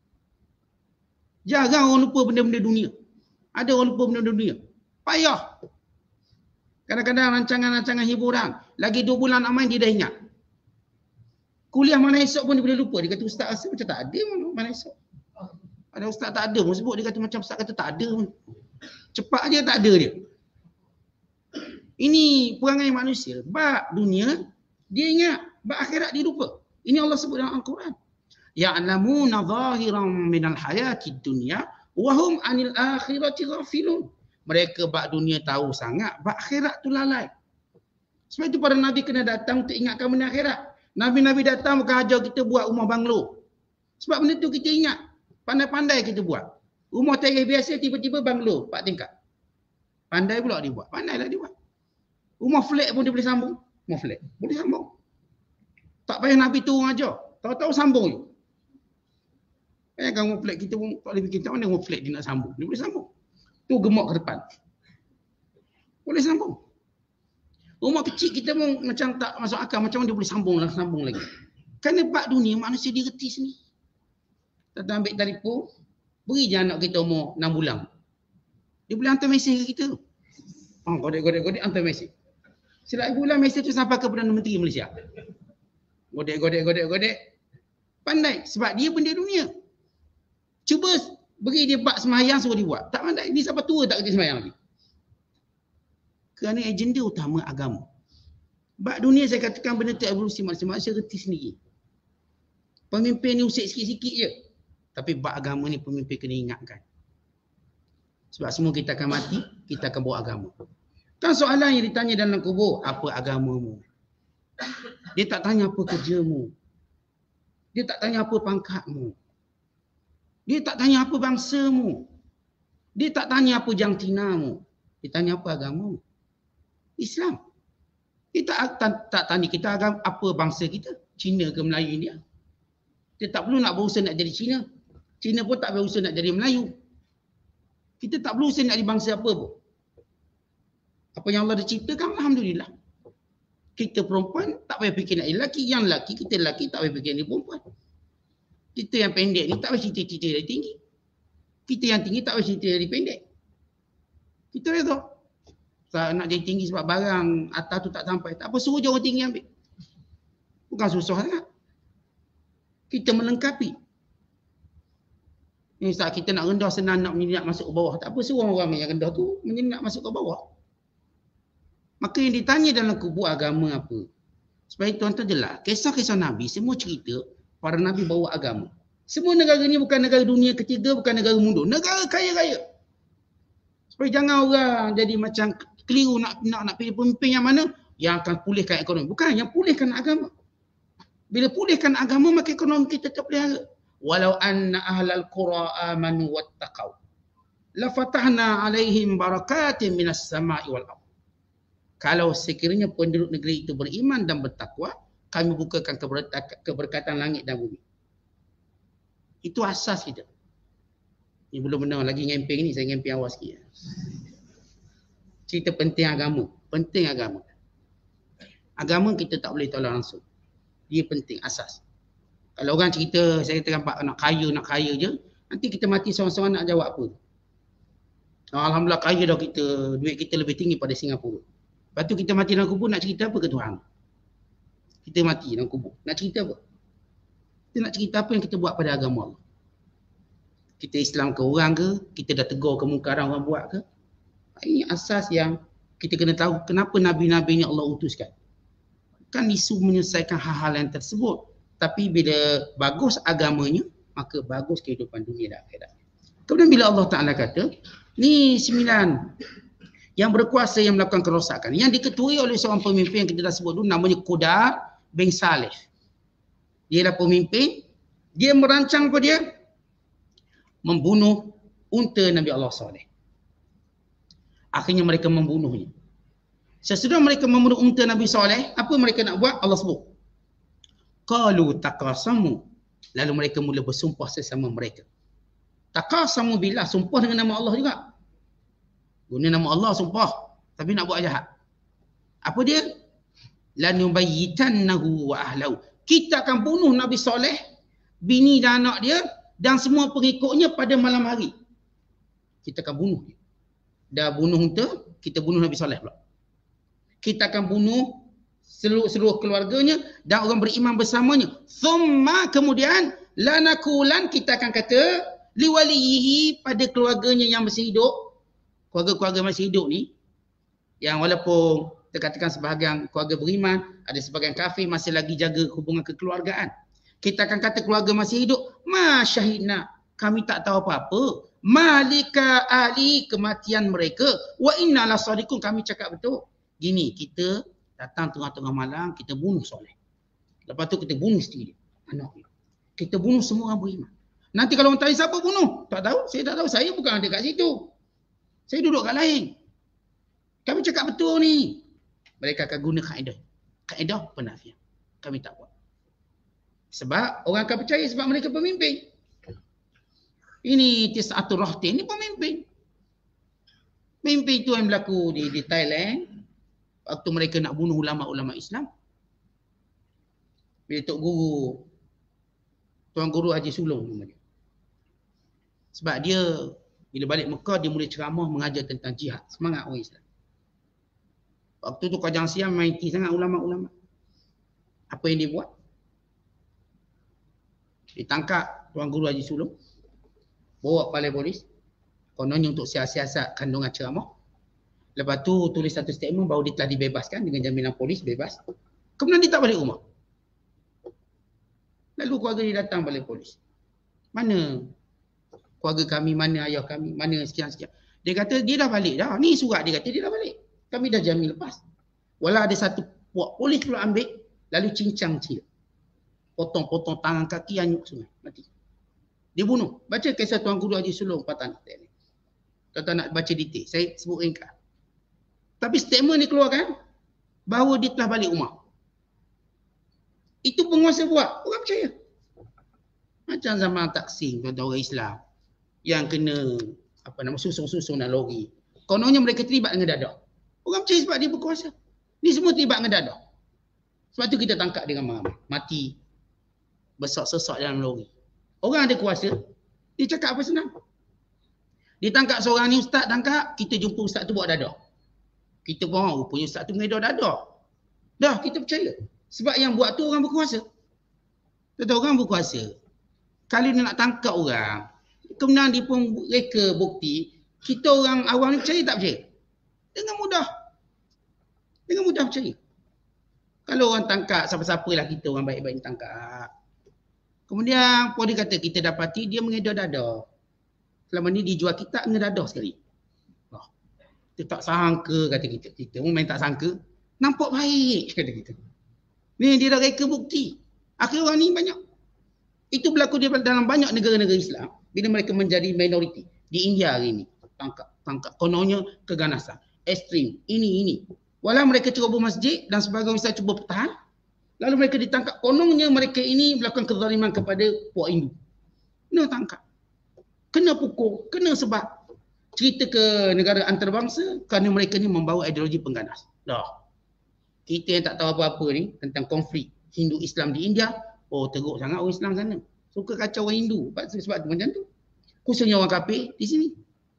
Jarang orang lupa benda-benda dunia. Ada orang lupa benda-benda dunia. Payah. Kadang-kadang rancangan-rancangan hiburan. Lagi 2 bulan nak main, dia dah ingat. Kuliah mana esok pun dia boleh lupa. Dia kata ustaz rasa macam tak ada mana esok. Ada ustaz tak ada pun sebut. Dia kata macam ustaz kata tak ada pun. Cepat je tak ada dia. Ini perangai manusia. Bab dunia, dia ingat. Bab akhirat dia lupa. Ini Allah sebut dalam Al-Quran. Ya'lamuna zahiran minal hayatid dunya wa hum 'anil akhirati ghafilun. Mereka bab dunia tahu sangat, bab akhirat tu lalai. Sebab itu para nabi kena datang untuk ingatkan benda akhirat. Nabi-nabi datang bukan ajar kita buat rumah banglo. Sebab benda tu kita ingat. Pandai-pandai kita buat. Rumah terrace biasa tiba-tiba banglo 4 tingkat. Pandai pula dia buat. Pandailah dia buat. Rumah flat pun dia boleh sambung. Rumah flat boleh sambung. Tak payah Nabi turun ajar. Tahu-tahu sambung je. Kan rumah flat kita pun tak boleh fikir macam mana rumah flat dia nak sambung. Dia boleh sambung. Tu gemuk ke depan. Boleh sambung. Rumah kecil kita pun macam tak masuk akal. Macam mana dia boleh sambung lagi. Kerana bab dunia manusia dia reti sendiri. Kita ambil telefon. Beri je anak kita umur 6 bulan. Dia boleh hantar mesej ke kita. Godek hantar mesej. Silap bulan mesej tu sampai ke Perdana Menteri Malaysia. Godek. Pandai. Sebab dia benda dunia. Cuba beri dia bab semayang suruh dia buat. Tak pandai. Ni sampai tua tak kerja semayang lagi. Kerana agenda utama agama. Bab dunia saya katakan benda tu evolusi manusia. Manusia reti sendiri. Pemimpin ni usik sikit-sikit je. Tapi bab agama ni pemimpin kena ingatkan. Sebab semua kita akan mati, kita akan bawa agama. Kan soalan yang ditanya dalam kubur, apa agamamu? Dia tak tanya apa kerjamu. Dia tak tanya apa pangkatmu. Dia tak tanya apa bangsamu. Dia tak tanya apa jantinamu. Dia tanya apa agamamu. Islam. Dia tak tanya kita agama, apa bangsa kita. Cina ke Melayu India. Kita tak perlu nak berusaha nak jadi Cina. Cina pun tak berusaha nak jadi Melayu. Kita tak perlu usaha nak jadi bangsa apa pun. Apa yang Allah dah ciptakan, Alhamdulillah. Kita perempuan tak payah fikir nak jadi lelaki. Yang lelaki, kita lelaki tak payah fikir jadi perempuan. Kita yang pendek ni tak payah cita-cita jadi tinggi. Kita yang tinggi tak payah cita jadi pendek. Kita reda. Tak nak jadi tinggi sebab barang atas tu tak sampai. Tak apa, suruh je orang tinggi ambil. Bukan susah sangat. Kita melengkapi. Ni saat kita nak rendah senang nak menyelinap masuk ke bawah. Tak apa, suruh orang yang rendah tu menyelinap masuk ke bawah. Maka yang ditanya dalam kubu agama apa? Supaya tuan-tuan jelas, kisah-kisah Nabi semua cerita para Nabi bawa agama. Semua negara ni bukan negara dunia ketiga, bukan negara mundur. Negara kaya-raya. Supaya jangan orang jadi macam keliru nak pilih pemimpin yang mana yang akan pulihkan ekonomi. Bukan, yang pulihkan agama. Bila pulihkan agama, maka ekonomi kita terpelihara. Walau anna ahlal qura amanu wattaqau la fatahna alaihim barakatin minas sama'i wal ardh. Kalau sekiranya penduduk negeri itu beriman dan bertakwa, kami bukakan keberkatan langit dan bumi. Itu asas kita. Ini belum benar lagi ngemping ni, saya ngemping awal sikit. Cerita penting agama. Penting agama. Agama kita tak boleh tolak langsung. Dia penting, asas. Kalau orang cerita, saya kata nampak nak kaya je, nanti kita mati seorang-seorang nak jawab apa? Alhamdulillah kaya dah kita, duit kita lebih tinggi pada Singapura. Lepas tu kita mati dalam kubur nak cerita apa ke Tuhan? Kita mati dalam kubur. Nak cerita apa? Kita nak cerita apa yang kita buat pada agama Allah? Kita Islam ke orang ke? Kita dah tegur kemungkaran orang buat ke? Ini asas yang kita kena tahu kenapa Nabi-Nabi ni Allah utuskan. Kan isu menyelesaikan hal-hal yang tersebut. Tapi bila bagus agamanya, maka bagus kehidupan dunia dan akhirat. Kemudian bila Allah Ta'ala kata, ni 9 yang berkuasa yang melakukan kerosakan. Yang diketuai oleh seorang pemimpin yang kita dah sebut dulu, namanya Qudar bin Salih. Dia adalah pemimpin, dia merancang apa dia? Membunuh unta Nabi Allah Saleh. Akhirnya mereka membunuhnya. Sesudah mereka membunuh unta Nabi Saleh, apa mereka nak buat? Allah sebut. Qalu taqasamu. Lalu mereka mula bersumpah sesama mereka. Taqasamu billah, sumpah dengan nama Allah juga. Guna nama Allah sumpah, tapi nak buat jahat. Apa dia? Lanubayyitannahu wa ahlahu. Kita akan bunuh Nabi Saleh, bini dan anak dia dan semua pengikutnya pada malam hari. Kita akan bunuh dia. Dah bunuh unta, kita bunuh Nabi Saleh pula. Kita akan bunuh seluruh keluarganya dan orang beriman bersamanya. Thumma, kemudian lanakulan, kita akan kata liwalihi, pada keluarganya yang masih hidup. Keluarga-keluarga masih hidup ni, yang walaupun kita katakan sebahagian keluarga beriman, ada sebahagian kafir masih lagi jaga hubungan kekeluargaan. Kita akan kata keluarga masih hidup, ma syahidna, kami tak tahu apa-apa. Malika ahli, kematian mereka. Wa inna la sadiqun, kami cakap betul. Gini, kita datang tengah-tengah malam, kita bunuh Soleh. Lepas tu kita bunuh isteri dia, anak dia. Kita bunuh semua orang beriman. Nanti kalau orang tanya siapa bunuh, tak tahu, saya tak tahu, saya bukan ada kat situ. Saya duduk kat lain. Kami cakap betul ni. Mereka akan guna kaedah. Kaedah penafian. Kami tak buat. Sebab orang akan percaya sebab mereka pemimpin. Ini Tis'atul Rahtin, ini pemimpin. Pemimpin itu yang berlaku di Thailand. Waktu mereka nak bunuh ulama-ulama Islam. Bila Tok Guru, Tuan Guru Haji Sulong nama dia. Sebab dia bila balik Mekah, dia mula ceramah mengajar tentang jihad. Semangat orang Islam. Waktu tu Kajang Siam maiti sangat ulama-ulama. Apa yang dia buat? Ditangkap Tuan Guru Haji Sulong. Bawa balai polis. Kononnya untuk siasat kandungan ceramah. Lepas tu tulis satu statement bahawa dia telah dibebaskan dengan jaminan polis, bebas. Kemudian dia tak balik rumah. Lalu keluarga dia datang balik polis. Mana keluarga kami, mana ayah kami, mana sekian-sekian. Dia kata dia dah balik dah. Ni surat dia kata dia dah balik. Kami dah jamin lepas. Walau ada satu puak polis pula ambil, lalu cincang cil. Potong-potong tangan kaki, anyuk sungai. Mati. Dia bunuh. Baca kisah Tuan Guru Haji Sulong Patan. Tuan-tuan nak baca detail. Saya sebut ringkas. Tapi statement ni keluarkan bahawa dia telah balik rumah. Itu penguasa buat, orang percaya. Macam zaman Taksim, kata orang Islam yang kena susung-susung dalam lori. Kononnya mereka terlibat dengan dadah. Orang percaya sebab dia berkuasa. Ni semua terlibat dengan dadah. Sebab tu kita tangkap dia ramai-ramai. Mati. Bersak-sesak dalam lori. Orang ada kuasa, dia cakap apa senang. Dia tangkap seorang ni, ustaz tangkap, kita jumpa ustaz tu buat dadah. Kita pun rupanya ustaz tu mengedar dadah. Dah, kita percaya. Sebab yang buat tu orang berkuasa. Kata orang berkuasa. Kalau dia nak tangkap orang, kemudian dia pun reka bukti, kita orang awam ni percaya tak percaya? Dengan mudah. Dengan mudah percaya. Kalau orang tangkap, siapa-siapa lah kita orang baik-baik tangkap. Kemudian pun dia kata kita dapati dia mengedar dadah. Selama ni dijual kita ngedadah sekali. Oh, kita tak sangka kata kita. Kita pun main tak sangka. Nampak baik kata kita. Ni dia dah reka bukti. Akhir orang ni banyak. Itu berlaku dalam banyak negara-negara Islam. Bila mereka menjadi minoriti. Di India hari ini. Tangkap. Kononnya keganasan. Ekstrim. Ini. Walau mereka cuba bermasjid dan sebagai Islam cuba bertahan. Lalu mereka ditangkap. Kononnya mereka ini melakukan kezaliman kepada puak Hindu. Kena tangkap. Kena pukul. Kena sebab. Cerita ke negara antarabangsa kerana mereka ni membawa ideologi pengganas. Dah. Kita yang tak tahu apa-apa ni tentang konflik Hindu-Islam di India. Oh, teruk sangat orang Islam sana. Suka kacau orang Hindu. Sebab tu macam tu. Khususnya orang kafir di sini.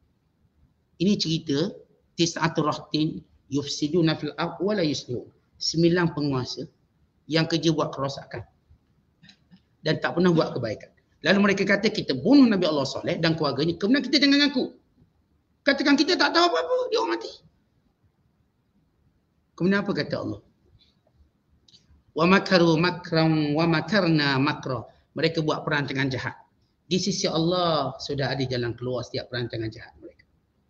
Ini cerita Tis'atul Rahtin yufsiduna fil ardh wa la yuslihun. 9 penguasa yang kerja buat kerosakan dan tak pernah buat kebaikan. Lalu mereka kata kita bunuh Nabi Allah Saleh dan keluarganya. Kemudian kita jangan ngaku. Katakan kita tak tahu apa-apa, dia orang mati. Kemudian apa kata Allah? Wa makaru makran wa makarna makra. Mereka buat perancangan jahat. Di sisi Allah sudah ada jalan keluar setiap perancangan jahat mereka.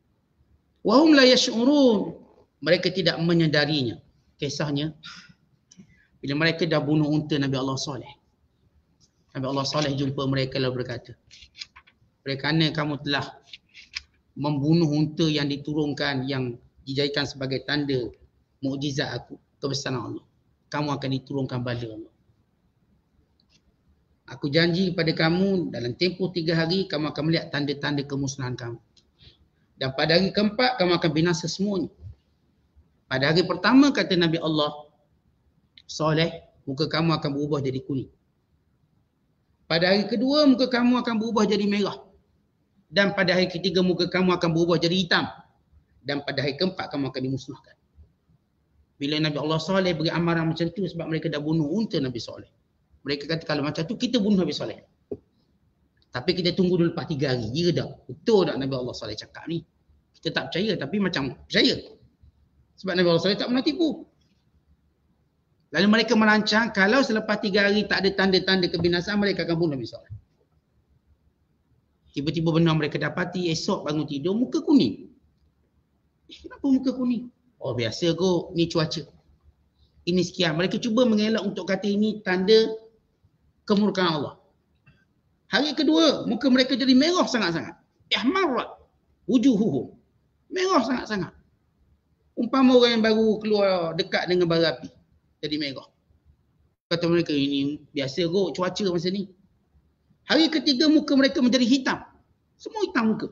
Wa hum la yash'urun. Mereka tidak menyedarinya. Kisahnya bila mereka dah bunuh unta Nabi Allah Saleh. Nabi Allah Saleh jumpa mereka lalu berkata, kerana kamu telah membunuh unta yang diturunkan, yang dijadikan sebagai tanda mukjizat aku, kebesaran Allah, kamu akan diturunkan bala Allah. Aku janji kepada kamu dalam tempoh 3 hari kamu akan melihat tanda-tanda kemusnahan kamu. Dan pada hari keempat kamu akan binasa semuanya. Pada hari pertama kata Nabi Allah Saleh, muka kamu akan berubah jadi kuning. Pada hari kedua muka kamu akan berubah jadi merah. Dan pada hari ketiga muka kamu akan berubah jadi hitam. Dan pada hari keempat kamu akan dimusnahkan. Bila Nabi Allah Saleh beri amaran macam tu sebab mereka dah bunuh unta Nabi Saleh. Mereka kata kalau macam tu kita bunuh Nabi Saleh. Tapi kita tunggu dulu lepas 3 hari. Ya dah. Betul tak Nabi Allah Saleh cakap ni? Kita tak percaya tapi macam percaya. Sebab Nabi Allah Saleh tak pernah tipu. Lalu mereka merancang kalau selepas 3 hari tak ada tanda-tanda kebinasaan mereka akan bunuh Nabi Saleh. Tiba-tiba benar mereka dapati esok bangun tidur muka kuning. Kenapa muka kuning? Oh biasa kot, ni cuaca. Ini sekian. Mereka cuba mengelak untuk kata ini tanda kemurkaan Allah. Hari kedua, muka mereka jadi merah sangat-sangat. Ihmarrat wujuhuhum. Merah sangat-sangat. Umpama orang yang baru keluar dekat dengan bara api. Jadi merah. Kata mereka ini biasa kot cuaca masa ni. Hari ketiga muka mereka menjadi hitam. Semua hitam muka.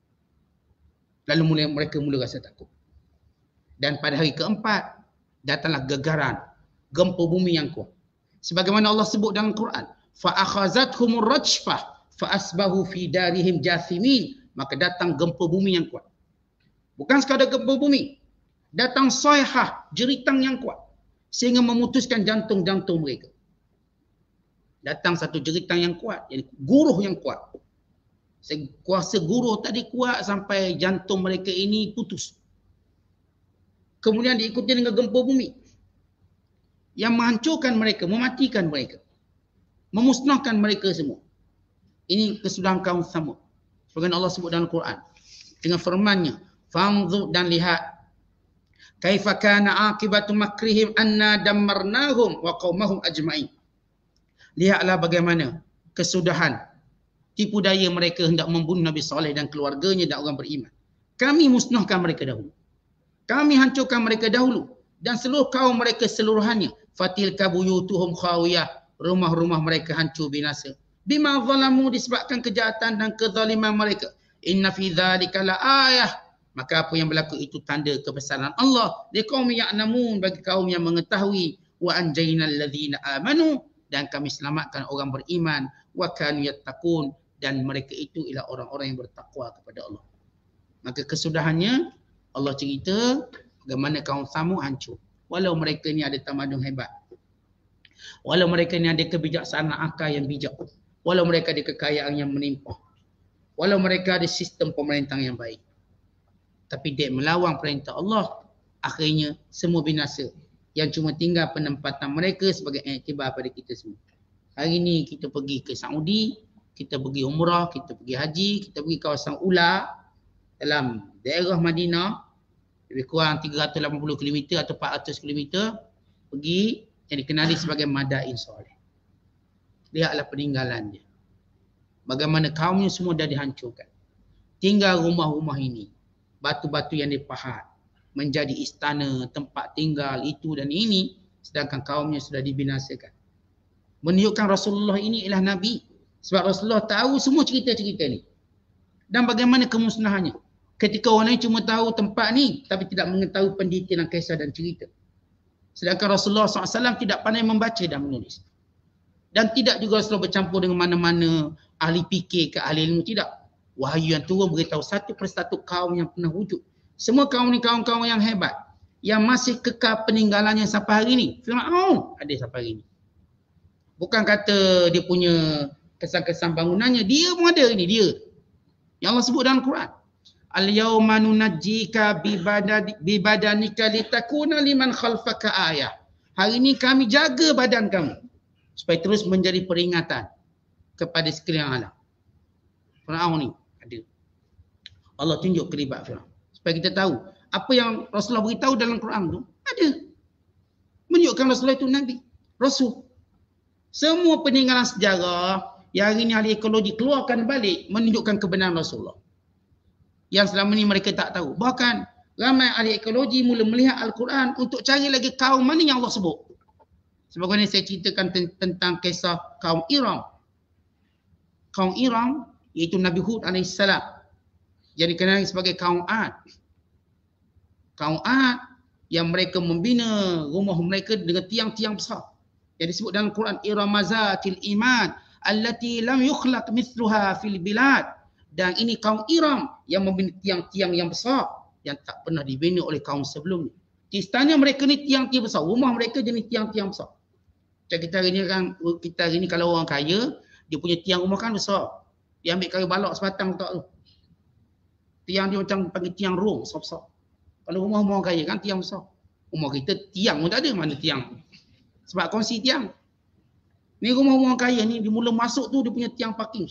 Lalu mereka mula rasa takut. Dan pada hari keempat, datanglah gegaran, gempa bumi yang kuat. Sebagaimana Allah sebut dalam Quran, فَأَخَذَتْهُمُ الرَّجْفَةُ فَأَصْبَحُوا فِي دَارِهِمْ جَاثِمِينَ. Maka datang gempa bumi yang kuat. Bukan sekadar gempa bumi. Datang sayhah, jeritan yang kuat. Sehingga memutuskan jantung-jantung mereka. Datang satu jeritan yang kuat, jadi guruh yang kuat. Kuasa guruh tadi kuat sampai jantung mereka ini putus. Kemudian diikuti dengan gempa bumi yang menghancurkan mereka, mematikan mereka, memusnahkan mereka semua. Ini kesudahan kaum Tsamud. Sebagaimana Allah sebut dalam Quran dengan firman-Nya, "Fanzur," dan lihat, "kaifa kana aqibatu makrihim anna dammarnahum wa qaumahum ajma'in." Lihatlah bagaimana kesudahan tipu daya mereka hendak membunuh Nabi Saleh dan keluarganya dan orang beriman. Kami musnahkan mereka dahulu. Kami hancurkan mereka dahulu dan seluruh kaum mereka seluruhannya Fatilka buyutuhum khawiyah. Rumah-rumah mereka hancur binasa. Bima zalamu, disebabkan kejahatan dan kezaliman mereka. Inna fi dzalika la ayah. Maka apa yang berlaku itu tanda kebesaran Allah. Liqaumin ya'lamun, bagi kaum yang mengetahui. Wa anjaynal ladzina amanu, dan kami selamatkan orang beriman. Wa kanu yattaqun, dan mereka itu ialah orang-orang yang bertakwa kepada Allah. Maka kesudahannya Allah cerita bagaimana kaum Samud hancur. Walau mereka ni ada tamadun hebat. Walau mereka ni ada kebijaksanaan akal yang bijak. Walau mereka ada kekayaan yang melimpah. Walau mereka ada sistem pemerintahan yang baik. Tapi dia melawan perintah Allah, akhirnya semua binasa. Yang cuma tinggal penempatan mereka sebagai iktibar pada kita semua. Hari ni kita pergi ke Saudi, kita pergi umrah, kita pergi haji, kita pergi kawasan Ula dalam daerah Madinah, lebih kurang 380 km atau 400 km, pergi yang dikenali sebagai Madain Soleh. Lihatlah peninggalan dia. Bagaimana kaumnya semua dah dihancurkan. Tinggal rumah-rumah ini. Batu-batu yang dipahat menjadi istana, tempat tinggal itu dan ini, sedangkan kaumnya sudah dibinasakan. Menunjukkan Rasulullah ini ialah Nabi. Sebab Rasulullah tahu semua cerita-cerita ni. Dan bagaimana kemusnahannya. Ketika orang lain cuma tahu tempat ni, tapi tidak mengetahui pendetailan kisah dan cerita. Sedangkan Rasulullah SAW tidak pandai membaca dan menulis. Dan tidak juga Rasulullah bercampur dengan mana-mana ahli fikir ke ahli ilmu, tidak. Wahyu yang turun beritahu satu persatu kaum yang pernah wujud. Semua kaum ni kaum-kaum yang hebat. Yang masih kekal peninggalannya sampai hari ni. Fir'aun ada sampai hari ni. Bukan kata dia punya kesan-kesan bangunannya. Dia pun ada ini, dia. Yang Allah sebut dalam Quran. Al-yawma nunajjika bibadanika litakuna liman khalfaka ayah. Hari ni kami jaga badan kamu. Supaya terus menjadi peringatan kepada sekalian alam. Fir'aun ni ada. Allah tunjuk kelibat Fir'aun. Supaya kita tahu apa yang Rasulullah beritahu dalam Quran tu ada. Menunjukkan Rasulullah itu Nabi. Rasul. Semua peninggalan sejarah yang hari ni ahli ekologi keluarkan balik menunjukkan kebenaran Rasulullah. Yang selama ni mereka tak tahu. Bahkan ramai ahli ekologi mula melihat Al-Quran untuk cari lagi kaum mana yang Allah sebut. Sebagaimana saya ceritakan tentang kisah kaum Iram. Kaum Iram iaitu Nabi Hud AS. Yang dikenali sebagai kaum Ad. Kaum Ad yang mereka membina rumah mereka dengan tiang-tiang besar. Yang disebut dalam Quran, Iramazatil Iman allati lam yukhlaq mithluha fil bilad. Dan ini kaum Iram yang membina tiang-tiang yang besar yang tak pernah dibina oleh kaum sebelum ni. Istana mereka ni tiang-tiang besar. Rumah mereka jenis tiang-tiang besar. Macam kita hari ni kalau orang kaya, dia punya tiang rumah kan besar. Dia ambil kayu balok sebatang letak tu. Tiang dia macam panggil tiang rom, besar-besar. Kalau rumah orang kaya kan tiang besar. Rumah kita tiang pun tak ada, mana tiang. Sebab kongsi tiang. Ni rumah orang kaya ni, dia mula masuk tu dia punya tiang parking.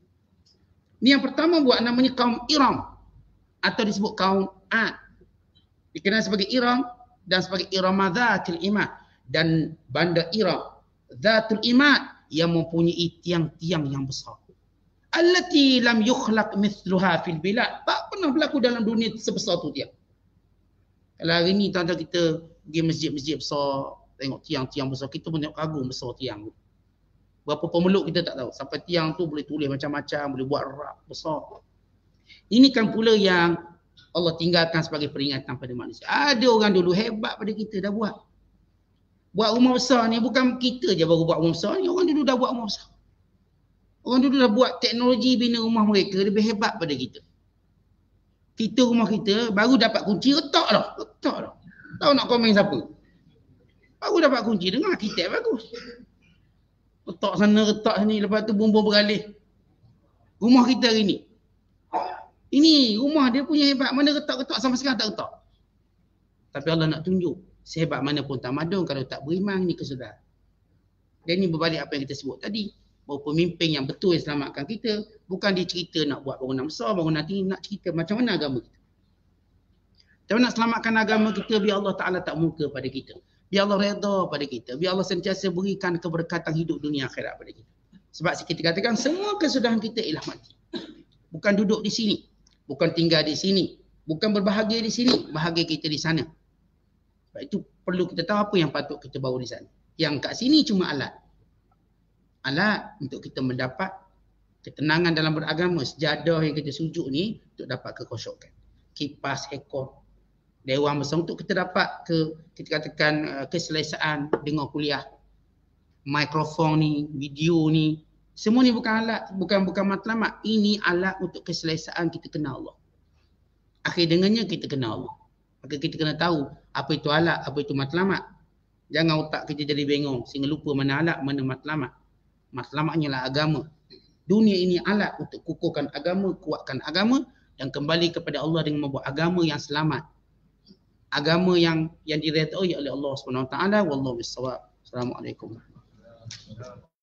Ni yang pertama buat namanya kaum Iram. Atau disebut kaum Ad. Dikenal sebagai Iram dan sebagai Iramadzatil Imad. Dan bandar Iram, Zatul Imad, yang mempunyai tiang-tiang yang besar. Allati lam yukhlaq mithluha fil bilad. Tak pernah berlaku dalam dunia sebesar tu tiang. Kalau hari ni tuan-tuan kita pergi masjid-masjid besar, tengok tiang-tiang besar, kita pun tengok kagum besar tiang tu. Berapa pemeluk kita tak tahu. Sampai tiang tu boleh tulis macam-macam, boleh buat rak besar. Ini kan pula yang Allah tinggalkan sebagai peringatan pada manusia. Ada orang dulu hebat pada kita dah buat. Buat rumah besar ni bukan kita je baru buat rumah besar ni. Orang dulu dah buat rumah besar. Orang dulu dah buat teknologi bina rumah mereka lebih hebat pada kita. Kita rumah kita baru dapat kunci, retak dah. Tahu nak komen siapa? Baru dapat kunci dengan arkitek bagus. Retak sana, retak sini, lepas tu bumbung beralih. Rumah kita hari ni. Ini rumah dia punya hebat. Mana retak-retak sampai sekarang tak retak. Tapi Allah nak tunjuk. Sehebat mana pun tamadun kalau tak beriman, ni kesudahan. Dan ini berbalik apa yang kita sebut tadi. Bahawa pemimpin yang betul yang selamatkan kita. Bukan dia cerita nak buat bangunan besar, bangunan tinggi. Nak cerita macam mana agama kita. Kita nak selamatkan agama kita biar Allah Ta'ala tak muka pada kita. Biar Allah redha pada kita. Biar Allah sentiasa berikan keberkatan hidup dunia akhirat pada kita. Sebab kita katakan semua kesudahan kita ialah mati. Bukan duduk di sini. Bukan tinggal di sini. Bukan berbahagia di sini. Bahagia kita di sana. Sebab itu perlu kita tahu apa yang patut kita bawa di sana. Yang kat sini cuma alat. Alat untuk kita mendapat ketenangan dalam beragama. Sejadah yang kita sujud ni untuk dapat kekhusyukan. Kipas, ekor, dewan besar untuk kita dapat kita katakan keselesaan dengar kuliah. Mikrofon ni, video ni, semua ni bukan alat, bukan matlamat. Ini alat untuk keselesaan kita kenal Allah. Akhir dengannya kita kenal Allah. Maka kita kena tahu apa itu alat, apa itu matlamat. Jangan otak kita jadi bengong sehingga lupa mana alat, mana matlamat. Matlamatnya lah agama. Dunia ini alat untuk kukuhkan agama, kuatkan agama dan kembali kepada Allah dengan membuat agama yang selamat. Agama yang diredai oleh Allah SWT. Wallahu bissawab. Assalamualaikum.